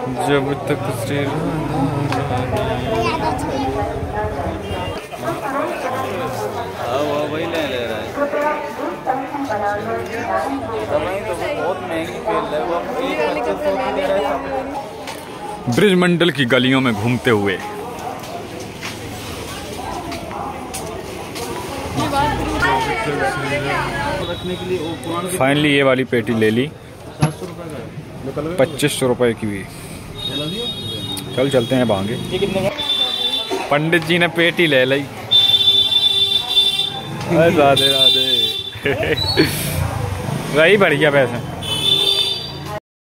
जब तक वही ले रहा है। तो बहुत महंगी खेल है वो। ब्रिज मंडल की गलियों में घूमते हुए रखने के लिए फाइनली ये वाली पेटी ले ली। 2500 रुपए की भी। चल चलते हैं भांगे। पंडित जी ने पेटी ले ली। राधे राधे। वही बढ़िया पैसे।